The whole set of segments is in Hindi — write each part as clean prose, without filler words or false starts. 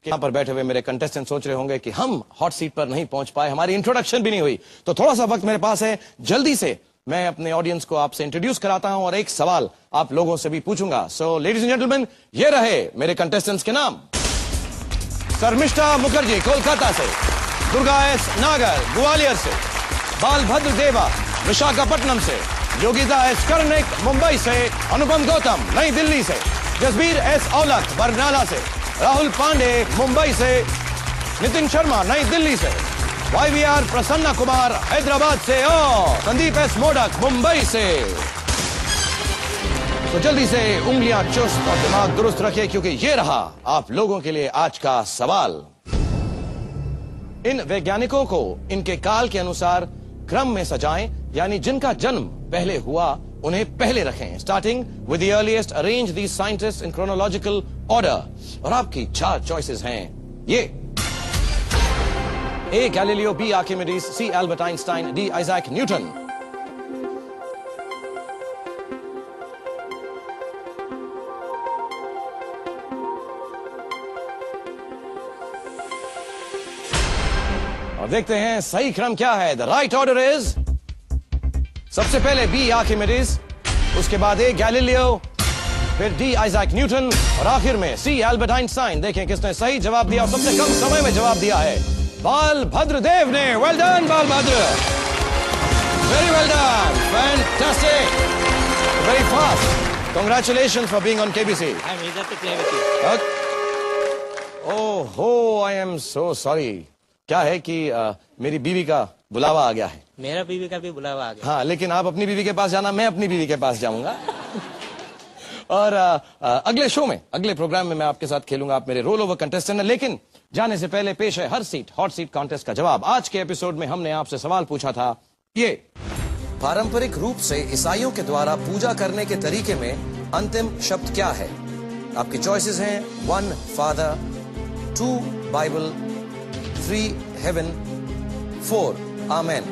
यहाँ पर बैठे हुए मेरे कंटेस्टेंट सोच रहे होंगे कि हम हॉट सीट पर नहीं पहुंच पाए, हमारी इंट्रोडक्शन भी नहीं हुई, तो थोड़ा सा वक्त मेरे पास है, जल्दी से मैं अपने ऑडियंस को आपसे इंट्रोड्यूस कराता हूं और एक सवाल आप लोगों से भी पूछूंगा। सो लेडीज एंड जेंटलमैन, ये रहे मेरे कंटेस्टेंट्स के नाम। शर्मिष्ठा मुखर्जी कोलकाता से, दुर्गा एस नागर ग्वालियर से, बालभद्र देवा विशाखापट्टनम से, योगिता एस कर्णिक मुंबई से, अनुपम गौतम नई दिल्ली से, जसबीर एस औलख बरनाला से, राहुल पांडे मुंबई से, नितिन शर्मा नई दिल्ली से, YVR प्रसन्ना कुमार हैदराबाद से और संदीप एस मोडक मुंबई से। तो जल्दी से उंगलियां चुस्त और दिमाग दुरुस्त रखिए, क्योंकि ये रहा आप लोगों के लिए आज का सवाल। इन वैज्ञानिकों को इनके काल के अनुसार क्रम में सजाएं, यानी जिनका जन्म पहले हुआ उन्हें पहले रखें। Starting with the earliest, arrange these scientists in chronological order. और आपकी 4 चॉइसेस हैं ये: A. Galileo, B. Archimedes, C. Albert Einstein, D. Isaac Newton। और देखते हैं सही क्रम क्या है। द राइट ऑर्डर इज, सबसे पहले B. Archimedes, उसके बाद A. Galileo, फिर D. Isaac Newton और आखिर में C. Albert Einstein। देखें किसने सही जवाब दिया और सबसे कम समय में जवाब दिया है। बालभद्र देव ने। Well done Balbhadra, very well done, fantastic, very fast. Congratulations for being on KBC. I am eager to play with you. Oh, I am so sorry. क्या है कि मेरी बीवी का बुलावा आ गया है। मेरा बीवी का भी बुलावा आ गया। हाँ, लेकिन आप अपनी बीवी के पास जाना, मैं अपनी बीवी के पास जाऊंगा। और अगले शो में, अगले प्रोग्राम में मैं आपके साथ खेलूंगा। आप मेरे रोल ओवर कंटेस्टेंट हैं। लेकिन जाने से पहले पेश है हर सीट हॉट सीट कॉन्टेस्ट का जवाब। आज के एपिसोड में हमने आपसे सवाल पूछा था, ये पारंपरिक रूप से ईसाइयों के द्वारा पूजा करने के तरीके में अंतिम शब्द क्या है? आपकी चॉइसेस हैं 1 फादर, 2 बाइबल, 3 हेवन, 4 आमेन।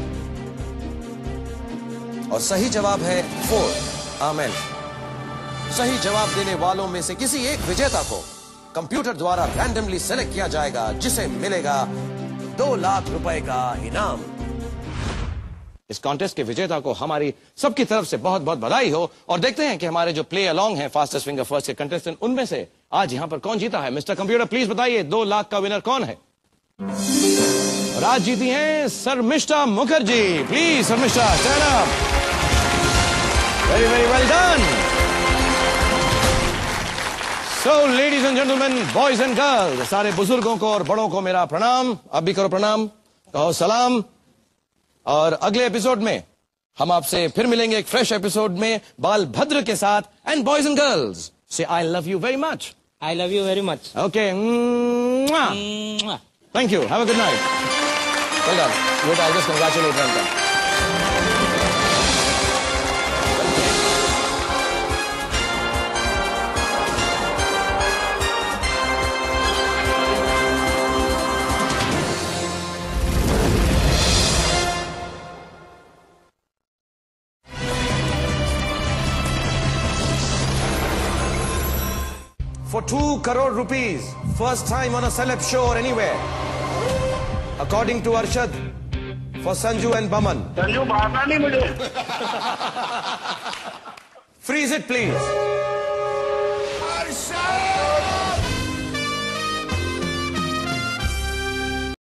और सही जवाब है 4 आमेन। सही जवाब देने वालों में से किसी एक विजेता को कंप्यूटर द्वारा रैंडमली सेलेक्ट किया जाएगा, जिसे मिलेगा 2 लाख रुपए का इनाम। इस कॉन्टेस्ट के विजेता को हमारी सबकी तरफ से बहुत बहुत बधाई हो। और देखते हैं कि हमारे जो प्ले अलोंग हैं फास्टेस्ट फिंगर फर्स्ट के कंटेस्टेंट, उनमें से आज यहां पर कौन जीता है। मिस्टर कंप्यूटर प्लीज बताइए 2 लाख का विनर कौन है। और आज जीती हैं Sharmishtha Mukherjee. Please Sharmishtha stand up. Very very well done. So, ladies and gentlemen, boys and girls, सारे बुजुर्गों को और बड़ों को मेरा प्रणाम। अब भी करो प्रणाम, कहो सलाम। और अगले एपिसोड में हम आपसे फिर मिलेंगे एक फ्रेश एपिसोड में बालभद्र के साथ। And boys and girls, say I love you very much. I love you very much. Okay. Thank you. Have a good night. Well done. Good. I'll just congratulate them. For 2 crore rupees, first time on a celeb show or anywhere. According to Arshad, for Sanju and Baman. Sanju मारना नहीं मुझे। Freeze it, please.